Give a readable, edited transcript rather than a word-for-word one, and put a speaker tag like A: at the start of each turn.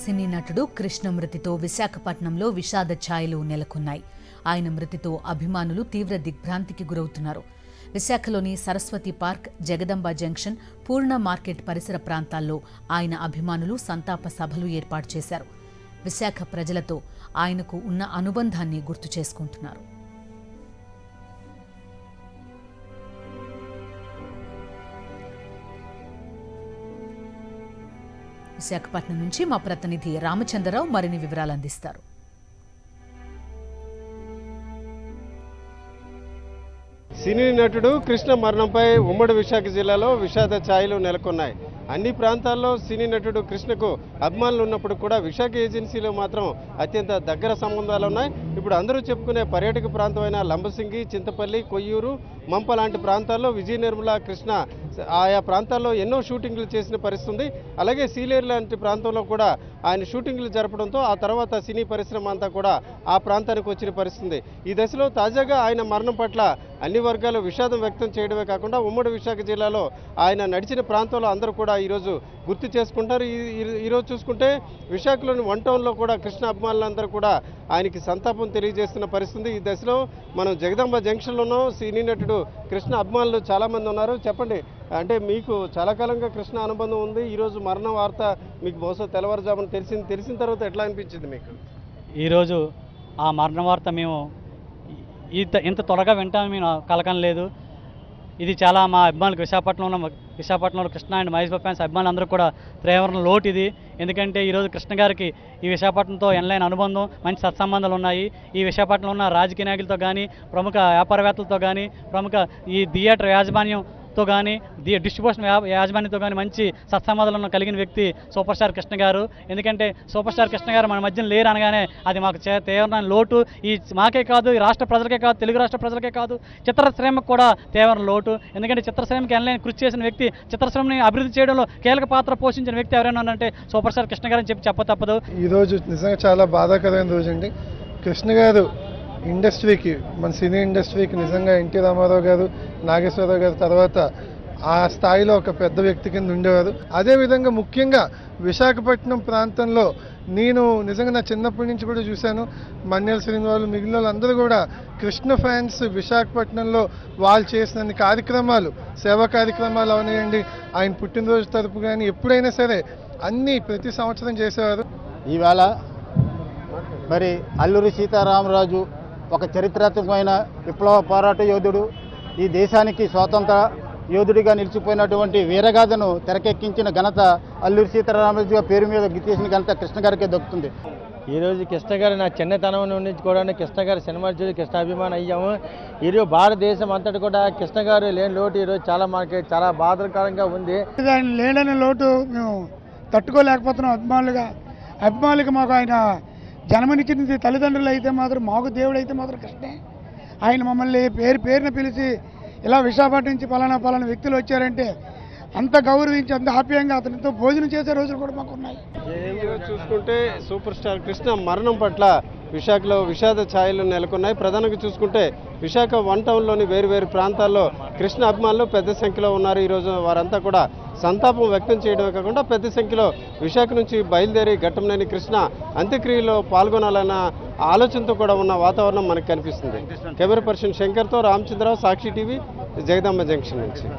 A: సినీ నటుడు కృష్ణ మృతితో విశాఖపట్నంలో విషాద ఛాయలు నెలకొన్నాయి. ఆయన మృతితో అభిమానులు తీవ్ర దిగ్భ్రాంతికి గురవుతున్నారు. విశాఖలోని Saraswati park, Jagadamba junction, Poorna market పరిసర ప్రాంతాల్లో ఆయన అభిమానులు సంతాప సభలు ఏర్పాటు చేశారు. విశాఖ ప్రజలతో ఆయనకు ఉన్న అనుబంధాన్ని గుర్తు చేసుకుంటున్నారు. విశాఖపట్నం నుంచి మా ప్రతినిధి రామచంద్రరావు మరిన్ని వివరాలు అందిస్తారు.
B: సినీ నటుడు కృష్ణ మరణంపై ఉమ్మడి విశాఖ జిల్లాలో విషాద ఛాయలు నెలకొన్నాయి. అన్ని ప్రాంతాల్లో సినీ నటుడు కృష్ణకు అభిమానులు ఉన్నప్పుడు కూడా విశాఖ ఏజెన్సీలో మాత్రం అత్యంత దగ్గర సంబంధాలు ఉన్నాయి. ఇప్పుడు అందరూ చెప్పుకునే పర్యాటక ప్రాంతమైన లంబసింగి, చింతపల్లి, కొయ్యూరు, మంప లాంటి ప్రాంతాల్లో విజయ నిర్మల కృష్ణ ఆయా ప్రాంతాల్లో ఎన్నో షూటింగ్లు చేసిన పరిస్థితి ఉంది. అలాగే సీలేరు లాంటి ప్రాంతంలో కూడా ఆయన షూటింగ్లు జరపడంతో ఆ తర్వాత సినీ పరిశ్రమ అంతా కూడా ఆ ప్రాంతానికి వచ్చిన పరిస్థితి. ఈ దశలో తాజాగా ఆయన మరణం పట్ల అన్ని వర్గాలు విషాదం వ్యక్తం చేయడమే కాకుండా ఉమ్మడి విశాఖ జిల్లాలో ఆయన నడిచిన ప్రాంతంలో అందరూ కూడా ఈరోజు గుర్తు చేసుకుంటారు. ఈరోజు చూసుకుంటే విశాఖలోని వన్ టౌన్లో కూడా కృష్ణ అభిమానులందరూ కూడా ఆయనకి సంతాపం తెలియజేస్తున్న పరిస్థితి. ఈ దశలో మనం జగదంబ జంక్షన్లోనూ సినీ నటుడు కృష్ణ అభిమానులు చాలామంది ఉన్నారు. చెప్పండి, అంటే మీకు చాలా కాలంగా కృష్ణ అనుబంధం ఉంది. ఈరోజు మరణ వార్త మీకు బహుశా తెల్లవారుజామున తెలిసిన తర్వాత ఎట్లా అనిపించింది మీకు?
C: ఈరోజు ఆ మరణ వార్త మేము ఇంత త్వరగా వింటామని మేము కలకనలేదు. ఇది చాలా మా అభిమానులకు విశాఖపట్నంలో కృష్ణ అండ్ మహేష్ బాబు ఫ్యాన్స్ అభిమానులందరూ కూడా తీవ్ర లోటు ఇది. ఎందుకంటే ఈరోజు కృష్ణ గారికి ఈ విశాఖపట్నంతో ఎనలేని అనుబంధం, మంచి సత్సంబంధాలు ఉన్నాయి. ఈ విశాఖపట్నంలో ఉన్న రాజకీయ నాయకులతో కానీ, ప్రముఖ వ్యాపారవేత్తలతో కానీ, ప్రముఖ ఈ థియేటర్ యాజమాన్యంతో కానీ, డిస్ట్రిబ్యూషన్ యాజమాన్యంతో కానీ మంచి సత్సంబంధాలను కలిగిన వ్యక్తి సూపర్ స్టార్ కృష్ణ గారు. ఎందుకంటే సూపర్ స్టార్ కృష్ణ గారు మన మధ్యన లేరు అనగానే అది మాకు తీవ్రమైన లోటు. ఈ మాకే కాదు, ఈ రాష్ట్ర ప్రజలకే కాదు, తెలుగు రాష్ట్ర ప్రజలకే కాదు, చిత్రశ్రమకు కూడా తీవ్ర లోటు. ఎందుకంటే చిత్రశ్రమకి ఎనలేని కృషి చేసిన వ్యక్తి, చిత్రశ్రమని అభివృద్ధి చేయడంలో కీలక పాత్ర పోషించిన వ్యక్తి ఎవరైనా అంటే సూపర్ స్టార్ కృష్ణ గారు అని చెప్ప తప్పదు.
D: ఈరోజు నిజంగా చాలా బాధాకరమైన రోజు అండి. కృష్ణ గారు ఇండస్ట్రీకి, మన సినీ ఇండస్ట్రీకి నిజంగా ఎన్టీ రామారావు గారు, నాగేశ్వరరావు గారు తర్వాత ఆ స్థాయిలో ఒక పెద్ద వ్యక్తి కింద ఉండేవారు. అదేవిధంగా ముఖ్యంగా విశాఖపట్నం ప్రాంతంలో నేను నిజంగా నా చిన్నప్పటి నుంచి కూడా చూశాను. మన్యాల శ్రీనివాసులు, మిగిలిన వాళ్ళందరూ కూడా కృష్ణ ఫ్యాన్స్ విశాఖపట్నంలో వాళ్ళు చేసిన కార్యక్రమాలు, సేవా కార్యక్రమాలు అవనివ్వండి, ఆయన పుట్టినరోజు తరపు కానీ ఎప్పుడైనా సరే అన్నీ ప్రతి సంవత్సరం చేసేవారు.
E: ఈవేళ మరి అల్లూరి సీతారామరాజు ఒక చరిత్రాత్మకమైన విప్లవ పోరాట యోధుడు, ఈ దేశానికి స్వాతంత్ర యోధుడిగా నిలిచిపోయినటువంటి వీరగాథను తెరకెక్కించిన ఘనత అల్లూరి సీతారామరాజు పేరు మీద గీసిన ఘనత కృష్ణ గారికే దక్కుతుంది.
F: ఈరోజు కృష్ణ గారు నా చిన్నతనం నుండి కూడా కృష్ణ గారు సినిమా చూసి కృష్ణ అభిమానం అయ్యాము. ఈరోజు భారతదేశం అంతటి కూడా కృష్ణ గారు లేని లోటు ఈరోజు మనకి చాలా బాధాకరంగా ఉంది.
G: లేడని లోటు మేము తట్టుకోలేకపోతున్నాం. అభిమానులుగా మాకు ఆయన జన్మనిచ్చింది తల్లిదండ్రులు అయితే మాత్రం, మాకు దేవుడు అయితే మాత్రం కృష్ణే. ఆయన మమ్మల్ని పేరున పిలిచి ఇలా విశాఖపట్నం నుంచి పలానా వ్యక్తులు వచ్చారంటే అంత గౌరవించి, అంత ఆప్యాయంగా అతనితో భోజనం చేసే రోజులు కూడా మాకు ఉన్నాయి.
B: చూసుకుంటే సూపర్ స్టార్ కృష్ణ మరణం పట్ల విశాఖలో విషాద ఛాయలు నెలకొన్నాయి. ప్రధానంగా చూసుకుంటే విశాఖ వన్ టౌన్లోని వేరు ప్రాంతాల్లో కృష్ణ అభిమానులు పెద్ద సంఖ్యలో ఉన్నారు. ఈరోజు వారంతా కూడా సంతాపం వ్యక్తం చేయడమే కాకుండా పెద్ద సంఖ్యలో విశాఖ నుంచి బయలుదేరి ఘట్టంనేని కృష్ణ అంత్యక్రియలో పాల్గొనాలన్న ఆలోచనతో కూడా ఉన్న వాతావరణం మనకు కనిపిస్తుంది. కెమెరా పర్సన్ శంకర్తో రామచంద్రరావు, సాక్షి టీవీ, జగదంబ జంక్షన్ నుంచి.